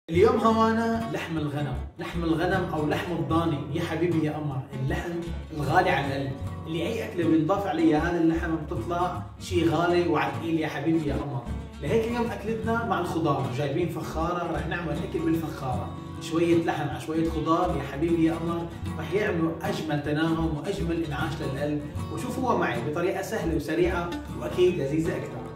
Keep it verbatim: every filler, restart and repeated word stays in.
اليوم هوانا لحم الغنم، لحم الغنم او لحم الضاني. يا حبيبي يا قمر، اللحم الغالي على القلب، اللي اي اكله بينضاف عليها هذا اللحم بتطلع شيء غالي وعقيل يا حبيبي يا قمر. لهيك اليوم اكلتنا مع الخضار، جايبين فخاره رح نعمل اكل بالفخاره، شويه لحم على شويه خضار يا حبيبي يا قمر، رح يعملوا اجمل تناغم واجمل انعاش للقلب. وشوفوها معي بطريقه سهله وسريعه واكيد لذيذه اكثر.